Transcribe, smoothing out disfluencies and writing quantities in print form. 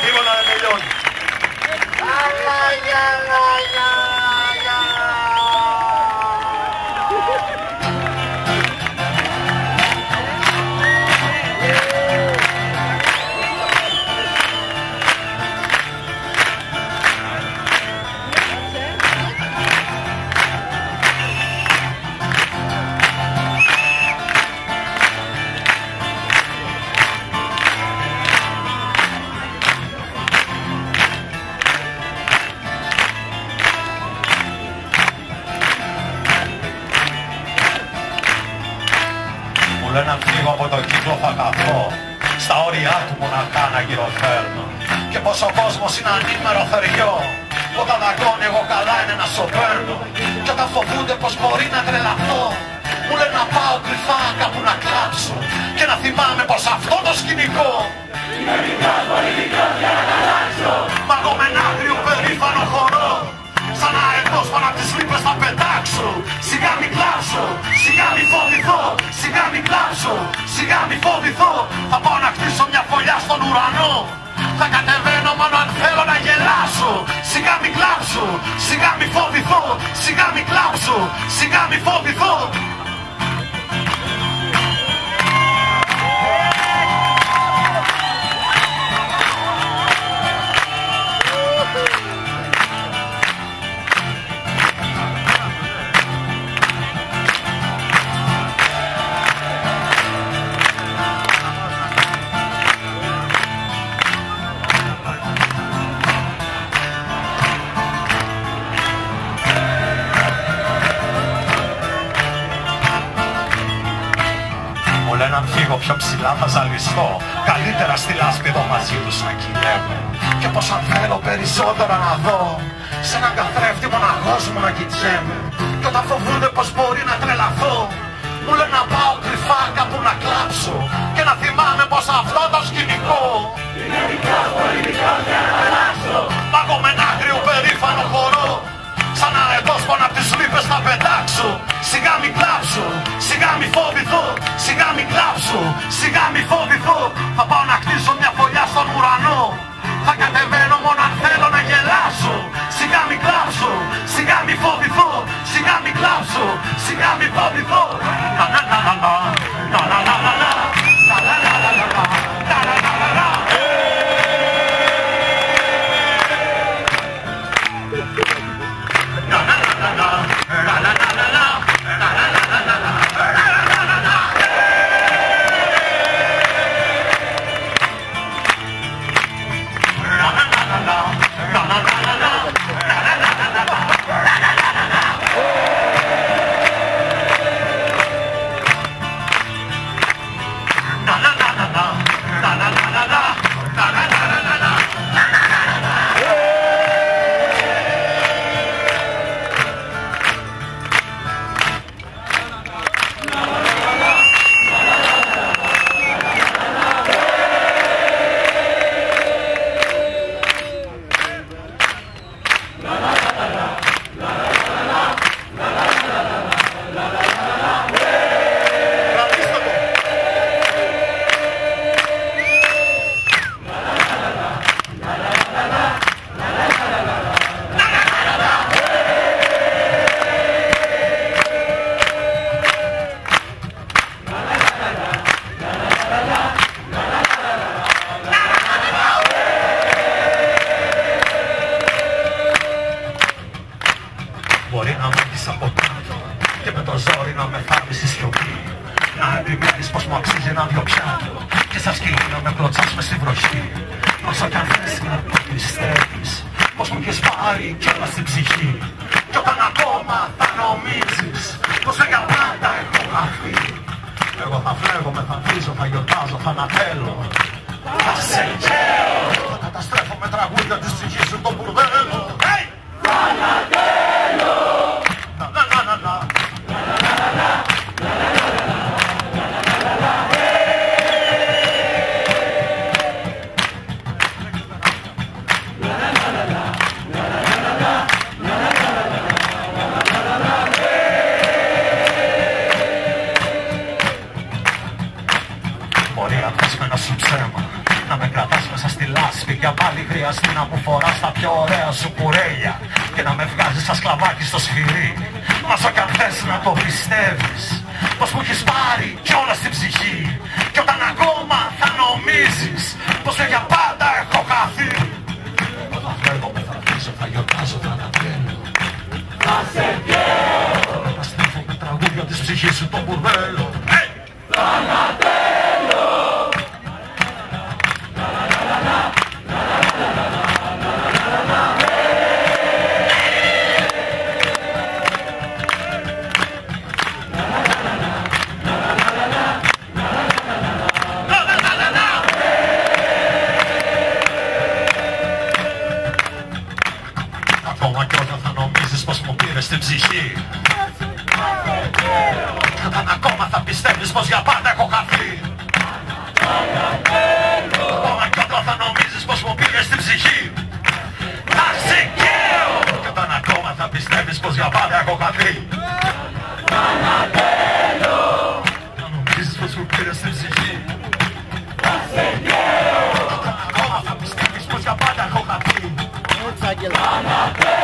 Τίποτα δεν τελειώνει. Να φύγω από τον κύκλο θα καθώ, στα όρια του μοναχά να γυροφέρνω. Και πως ο κόσμος είναι ανήμερο θεριό, όταν δαγκώνει εγώ καλά είναι να σωπέρνω. Κι όταν φοβούνται πως μπορεί να τρελαθώ, μου λένε να πάω κρυφά κάπου να κλάψω και να θυμάμαι πως αυτό το σκηνικό είναι μικρός πολιτικός για να αλλάξω. Μα εγώ με ένα άγριο περήφανο χορό, σαν αετός πάνω απ' τις λύπες θα πετάξω. Σιγά μη κλάψω, σιγά μη φοβηθώ, σιγά μη κλάψω, σιγά μη φοβηθώ. Θα πάω να χτίσω μια φωλιά στον ουρανό, θα κατεβαίνω μόνο αν θέλω να γελάσω. Σιγά μη κλάψω, σιγά μη φοβηθώ, σιγά μη κλάψω, σιγά μη φοβηθώ. Να φύγω πιο ψηλά θα ζαλιστώ, καλύτερα στη λάσπη εδώ μαζί τους να κυλεύω. Και πως αν θέλω περισσότερα να δω, σε έναν καθρέφτη μοναχός μου να κοιτιέμαι. Κι όταν φοβούνται πως μπορεί να τρελαθώ, μου λένε να πάω κρυφά κάπου να κλάψω και να θυμάμαι πως αυτό το σκηνικό είναι μικρός πολιτικός για να αλλάξω. Μα εγώ με ένα άγριο περήφανο χορό, σαν αετός πάνω απ' τις λύπες θα πετάξω. Σιγά μη κλάψω, σιγά μη φοβηθώ, σιγά μη κλάψω, σιγά μη φοβηθώ. Θα πάω να χτίσω μια φωλιά στον ουρανό, θα κατεβαίνω μόνο αν θέλω να γελάσω. Σιγά μη κλάψω, σιγά μη φοβηθώ, σιγά μη κλάψω, σιγά μη φοβηθώ. Μπορεί να μ' έχεις από κάτω και με το ζόρι να με θάβεις στη σιωπή. Να επιμένεις πως μου αξίζει ένα δυο πιάτο και σαν σκυλί να με κλωτσάς μες στη βροχή. Όσο κι αν θες να το πιστεύεις πως μου έχεις πάρει κιόλας στην ψυχή. Κι όταν ακόμα θα νομίζεις πως για πάντα έχω χαθεί, εγώ θα φλέγομαι, θα βρίζω, θα γιορτάζω, θα ανατέλω, θα σε καίω, θα καταστρέφω με τραγούδια της ψυχής σου το μπουρδέλο. Θα ανατέλω. Μπορεί να πες με ένα σου ψέμα, να με κρατάς μέσα στη λάσπη. πάλι χρειαστεί να μου φοράς τα πιο ωραία σου κουρέλια και να με βγάζεις σαν σκλαβάκι στο σφυρί. Μα όσο κι αν θες να το πιστεύεις πως μου έχεις πάρει κιόλας την ψυχή, κι όταν ακόμα θα νομίζεις πως για πάντα έχω χαθεί, όταν φεύγομαι θα αρχίσω, θα γιορτάζω, θα ανατρέλω, θα σε πιέω, θα στρέφω με τραγούδια της ψυχής σου το μπουρδέλο. Θα ανατρέλω. Ακόμα κι όταν θα νομίζεις πως μου πήρες την ψυχή, κι όταν ακόμα θα πιστεύεις πως για πάντα έχω χαθεί, ακόμα κι όταν θα νομίζεις πως μου πήρες την ψυχή, θα σε καίω, κι όταν ακόμα θα πιστεύεις πως για πάντα έχω χαθεί, θα νομίζεις πως μου πήρες την ψυχή, θα σε καίω, κι όταν ακόμα θα πιστεύεις πως για πάντα έχω χαθεί.